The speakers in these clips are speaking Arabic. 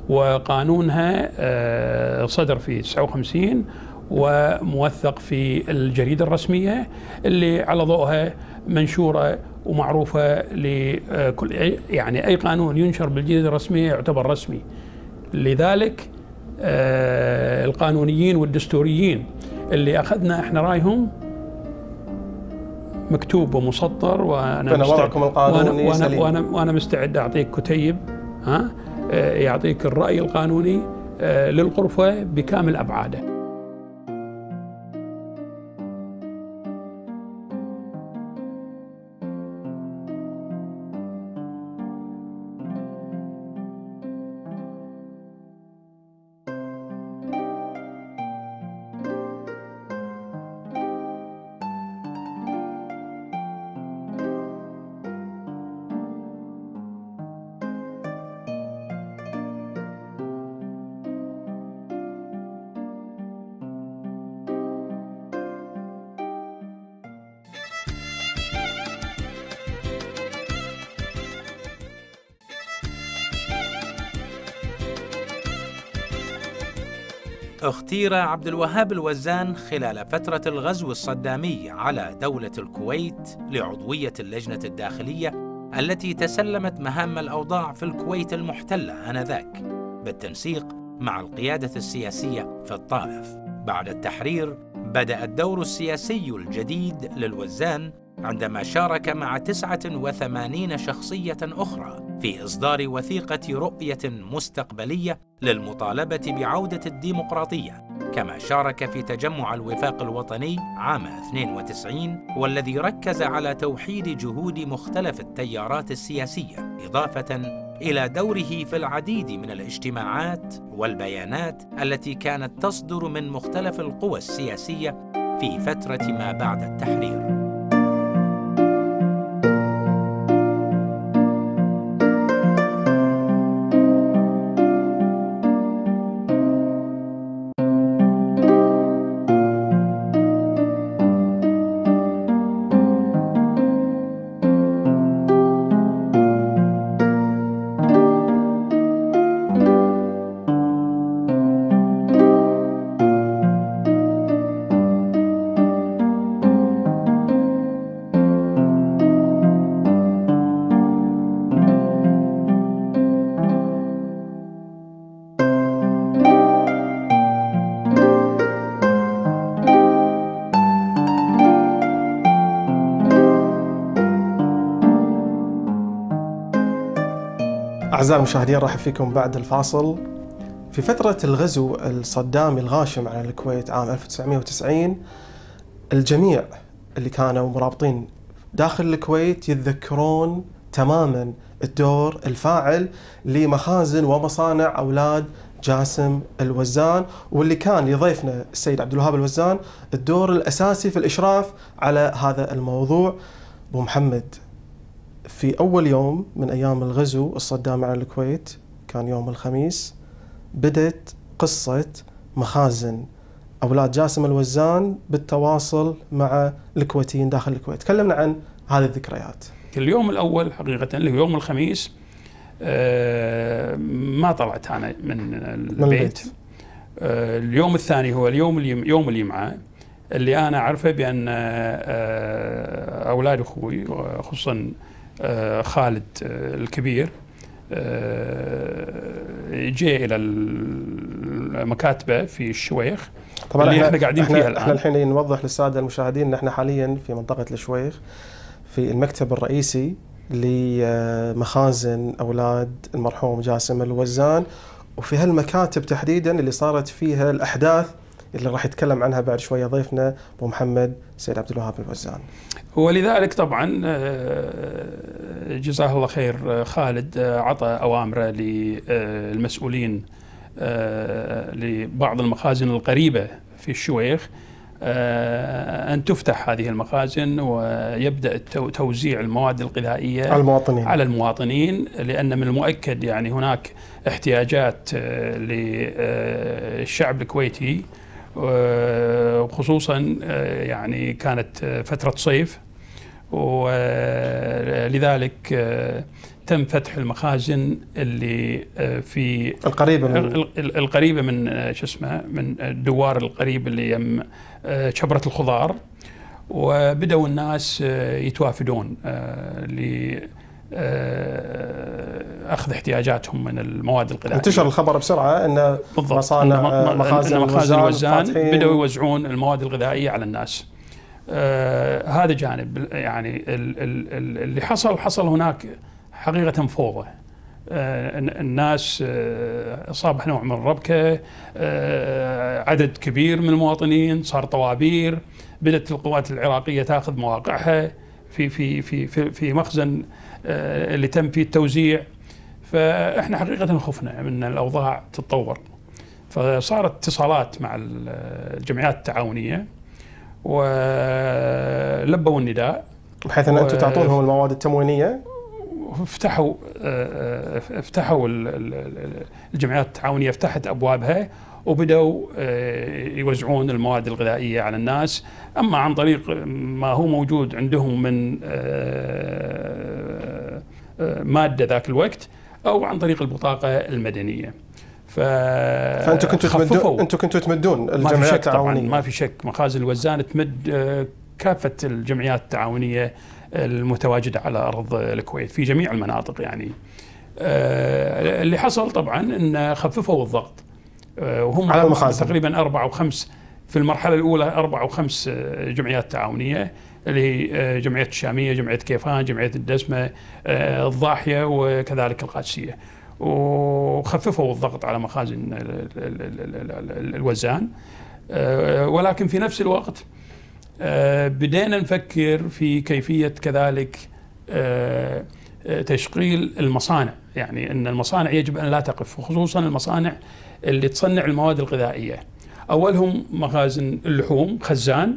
وقانونها صدر في 59 وموثق في الجريدة الرسمية اللي على ضوءها منشورة ومعروفة لكل، يعني أي قانون ينشر بالجريدة الرسمية يعتبر رسمي. لذلك القانونيين والدستوريين اللي أخذنا احنا رايهم مكتوب ومسطر، وأنا مستعد أعطيك كتيب يعطيك الرأي القانوني للغرفة بكامل أبعاده. اختير عبد الوهاب الوزان خلال فترة الغزو الصدامي على دولة الكويت لعضوية اللجنة الداخلية التي تسلمت مهام الأوضاع في الكويت المحتلة آنذاك بالتنسيق مع القيادة السياسية في الطائف. بعد التحرير بدأ الدور السياسي الجديد للوزان عندما شارك مع 89 شخصية أخرى في إصدار وثيقة رؤية مستقبلية للمطالبة بعودة الديمقراطية، كما شارك في تجمع الوفاق الوطني عام 92 والذي ركز على توحيد جهود مختلف التيارات السياسية، إضافة إلى دوره في العديد من الاجتماعات والبيانات التي كانت تصدر من مختلف القوى السياسية في فترة ما بعد التحرير. أعزائي المشاهدين، رحب فيكم بعد الفاصل. في فترة الغزو الصدامي الغاشم على الكويت عام 1990 الجميع اللي كانوا مرابطين داخل الكويت يتذكرون تماما الدور الفاعل لمخازن ومصانع أولاد جاسم الوزان، واللي كان لضيفنا السيد عبد الوهاب الوزان الدور الأساسي في الإشراف على هذا الموضوع. أبو محمد، في أول يوم من أيام الغزو الصدامي على الكويت كان يوم الخميس، بدأت قصة مخازن أولاد جاسم الوزان بالتواصل مع الكويتيين داخل الكويت. تكلمنا عن هذه الذكريات. اليوم الأول حقيقة اللي هو يوم الخميس ما طلعت أنا من البيت. اليوم الثاني هو يوم الجمعة اللي أنا أعرفه بأن أولاد أخوي خصوصا خالد الكبير جاء إلى المكاتبة في الشويخ. طبعا اللي احنا قاعدين فيها الآن. احنا الحين نوضح للسادة المشاهدين ان احنا حاليا في منطقة الشويخ في المكتب الرئيسي لمخازن أولاد المرحوم جاسم الوزان، وفي هالمكاتب تحديدا اللي صارت فيها الأحداث اللي راح يتكلم عنها بعد شوية ضيفنا أبو محمد سيد عبد الوهاب الوزان. ولذلك طبعا جزاه الله خير خالد عطى أوامره للمسؤولين لبعض المخازن القريبة في الشويخ أن تفتح هذه المخازن ويبدأ توزيع المواد الغذائية على المواطنين، لأن من المؤكد يعني هناك احتياجات للشعب الكويتي، وخصوصا يعني كانت فترة صيف، ولذلك تم فتح المخازن اللي في القريبة من شو اسمه، من الدوار القريب اللي يم شبرة الخضار، وبدأوا الناس يتوافدون لأخذ احتياجاتهم من المواد الغذائية. انتشر الخبر بسرعة أن مصانع مخازن الوزان بدأوا يوزعون المواد الغذائية على الناس. هذا جانب. يعني اللي حصل هناك حقيقة فوضى. الناس أصابها نوع من الربكة، عدد كبير من المواطنين صار طوابير، بدأت القوات العراقية تأخذ مواقعها في مخزن اللي تم فيه التوزيع. فإحنا حقيقة خفنا من الأوضاع تتطور، فصارت اتصالات مع الجمعيات التعاونية ولبوا النداء بحيث أن أنتم تعطونهم المواد التموينية. افتحوا الجمعيات التعاونية، فتحت أبوابها وبدأوا يوزعون المواد الغذائية على الناس، أما عن طريق ما هو موجود عندهم من مادة ذاك الوقت أو عن طريق البطاقة المدنية. فأنتم كنتوا تمدون الجمعيات التعاونية؟ ما في شك مخازن الوزان تمد كافة الجمعيات التعاونية المتواجدة على أرض الكويت في جميع المناطق. يعني اللي حصل طبعا أن خففوا الضغط، وهم على المخازن تقريبا 4 أو 5 في المرحلة الأولى، 4 أو 5 جمعيات تعاونية اللي هي جمعية الشامية، جمعية كيفان، جمعية الدسمة، الضاحية وكذلك القادسية، وخففوا الضغط على مخازن الوزان. ولكن في نفس الوقت بدينا نفكر في كيفية كذلك تشغيل المصانع. يعني أن المصانع يجب أن لا تقف، وخصوصا المصانع اللي تصنع المواد الغذائية. أولهم مخازن اللحوم خزان،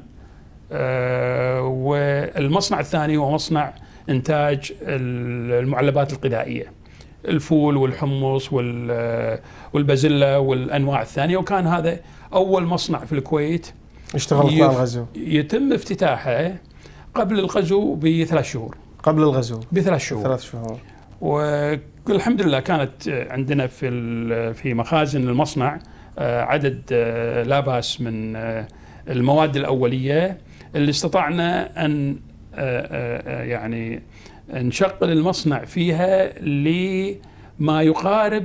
والمصنع الثاني هو مصنع إنتاج المعلبات الغذائية، الفول والحمص والبازلة والأنواع الثانية. وكان هذا أول مصنع في الكويت يشتغل خلال الغزو، يتم افتتاحه قبل الغزو ب3 شهور. قبل الغزو ب3 شهور. 3 شهور. والحمد لله كانت عندنا في مخازن المصنع عدد لا بأس من المواد الأولية اللي استطعنا أن يعني نشغل المصنع فيها لما يقارب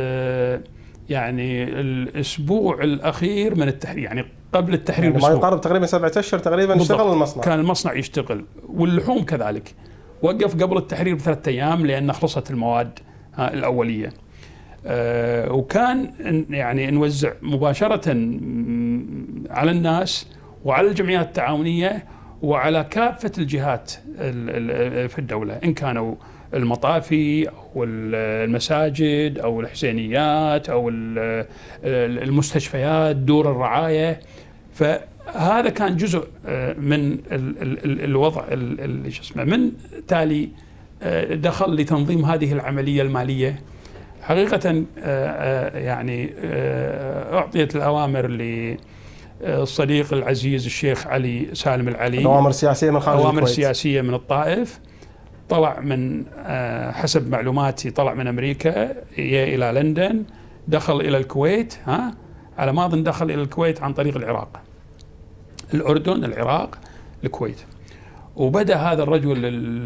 يعني الأسبوع الأخير من التحرير، يعني قبل التحرير يعني ما يقارب تقريبا 7 أشهر تقريبا اشتغل المصنع. كان المصنع يشتغل، واللحوم كذلك وقف قبل التحرير ب3 أيام لأن خلصت المواد الأولية. وكان يعني نوزع مباشرة على الناس وعلى الجمعيات التعاونية وعلى كافة الجهات في الدولة، إن كانوا المطافي أو المساجد أو الحسينيات أو المستشفيات، دور الرعاية. فهذا كان جزء من الوضع شو اسمه. من تالي دخل لتنظيم هذه العملية المالية. حقيقة يعني أعطيت الأوامر للصديق العزيز الشيخ علي سالم العلي، أوامر سياسية من خارج الكويت، أوامر سياسية من الطائف. طلع من حسب معلوماتي طلع من أمريكا إلى لندن، دخل إلى الكويت، على ما أظن دخل إلى الكويت عن طريق العراق، الأردن، العراق، الكويت. وبدأ هذا الرجل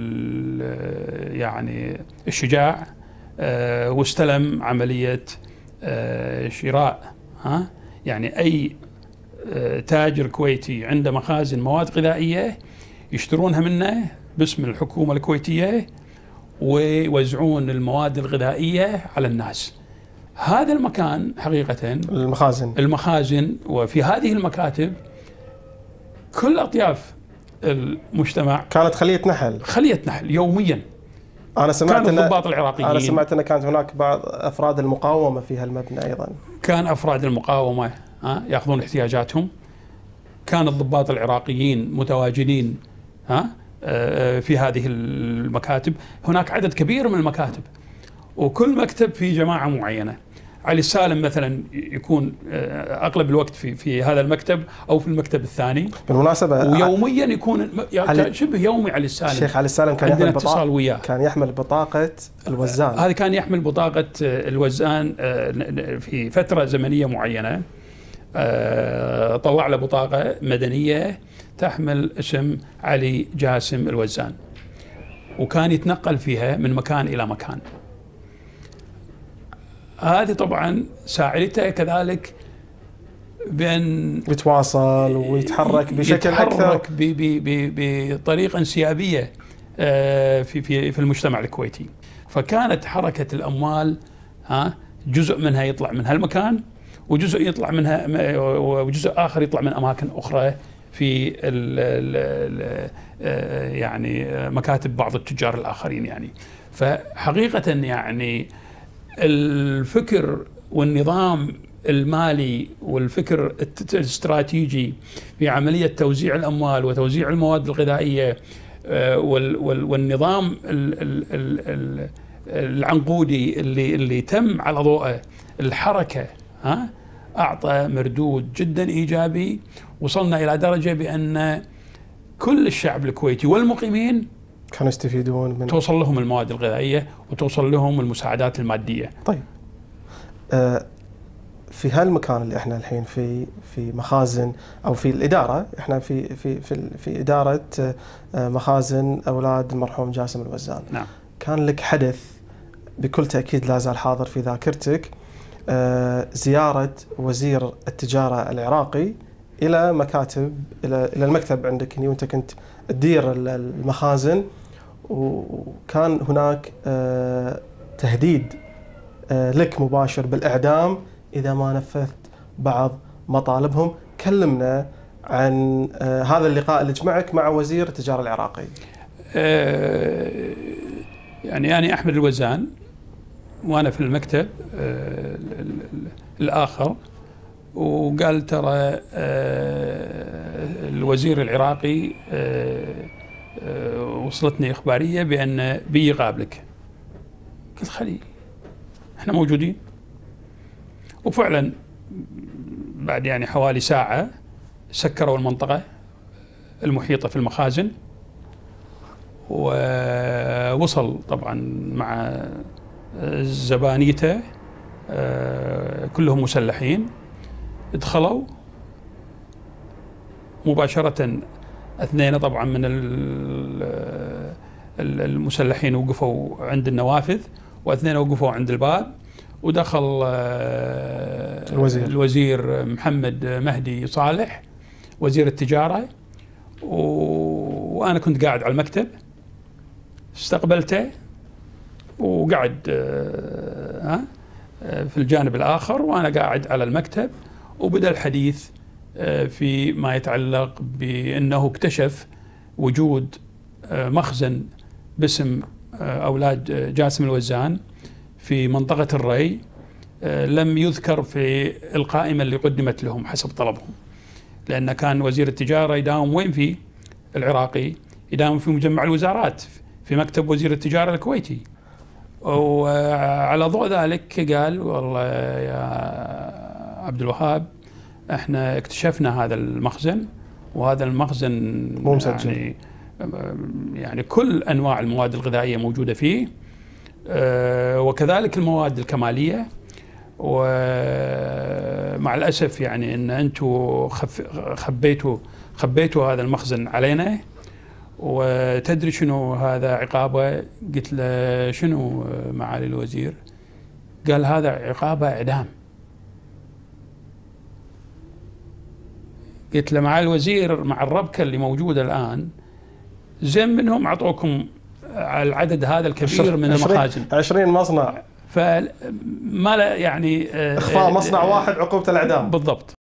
يعني الشجاع واستلم عملية شراء. يعني أي تاجر كويتي عنده مخازن مواد غذائية يشترونها منه باسم الحكومة الكويتية ويوزعون المواد الغذائية على الناس. هذا المكان حقيقة المخازن، وفي هذه المكاتب كل أطياف المجتمع كانت خلية نحل يوميا. أنا سمعت أن الضباط العراقيين، أنا سمعت أن كانت هناك بعض أفراد المقاومة في هالمبنى أيضا. كان أفراد المقاومة يأخذون احتياجاتهم، كان الضباط العراقيين متواجدين في هذه المكاتب. هناك عدد كبير من المكاتب، وكل مكتب في جماعة معينة. علي السالم مثلا يكون اغلب الوقت في هذا المكتب او في المكتب الثاني بالمناسبه، ويوميا يكون شبه يومي علي السالم. الشيخ علي السالم كان عندنا يحمل اتصال وياه، كان يحمل بطاقه الوزان. هذا كان يحمل بطاقه الوزان في فتره زمنيه معينه. طلع له بطاقه مدنيه تحمل اسم علي جاسم الوزان، وكان يتنقل فيها من مكان الى مكان. هذه طبعا ساعدته كذلك بأن يتواصل ويتحرك بشكل أكثر، بطريقة انسيابية في المجتمع الكويتي. فكانت حركة الأموال جزء منها يطلع من هالمكان، وجزء يطلع منها، وجزء آخر يطلع من أماكن أخرى في يعني مكاتب بعض التجار الآخرين يعني. فحقيقة يعني الفكر والنظام المالي والفكر الاستراتيجي في عملية توزيع الأموال وتوزيع المواد الغذائية والنظام العنقودي اللي تم على ضوءه الحركة أعطى مردود جدا إيجابي. وصلنا إلى درجة بأن كل الشعب الكويتي والمقيمين كانوا يستفيدون من، توصل لهم المواد الغذائية وتوصل لهم المساعدات المادية. طيب في هالمكان اللي احنا الحين في مخازن او في الاداره، احنا في اداره مخازن اولاد المرحوم جاسم الوزان. نعم. كان لك حدث بكل تاكيد لا زال حاضر في ذاكرتك، زياره وزير التجاره العراقي الى مكاتب، الى المكتب عندك هنا وانت كنت تدير المخازن، وكان هناك تهديد لك مباشر بالإعدام إذا ما نفذت بعض مطالبهم. كلمنا عن هذا اللقاء اللي جمعك مع وزير التجارة العراقي. يعني أحمد الوزان وأنا في المكتب الآخر، وقال ترى الوزير العراقي وصلتني إخبارية بأن بيقابلك. قلت خلي احنا موجودين. وفعلا بعد يعني حوالي ساعة سكروا المنطقة المحيطة في المخازن، ووصل طبعا مع زبانيته كلهم مسلحين. دخلوا مباشرة، اثنين طبعا من المسلحين وقفوا عند النوافذ، واثنين وقفوا عند الباب، ودخل الوزير محمد مهدي صالح وزير التجارة، وأنا كنت قاعد على المكتب. استقبلته وقعد في الجانب الآخر وأنا قاعد على المكتب، وبدأ الحديث في ما يتعلق بأنه اكتشف وجود مخزن باسم أولاد جاسم الوزان في منطقة الري، لم يذكر في القائمة اللي قدمت لهم حسب طلبهم، لأن كان وزير التجارة يداوم وين في العراقي؟ يداوم في مجمع الوزارات في مكتب وزير التجارة الكويتي. وعلى ضوء ذلك قال والله يا عبد الوهاب احنا اكتشفنا هذا المخزن، وهذا المخزن مو مسجل، يعني كل أنواع المواد الغذائية موجودة فيه، وكذلك المواد الكمالية. ومع الأسف يعني أن أنتم خبيتوا هذا المخزن علينا، وتدري شنو هذا عقابه؟ قلت له شنو معالي الوزير؟ قال هذا عقابه إعدام. قلت له معالي الوزير مع الربكة اللي موجودة الآن زين منهم أعطوكم على العدد هذا الكبير من المخازن 20 مصنع، فما لا يعني إخفاء مصنع واحد عقوبة الإعدام بالضبط.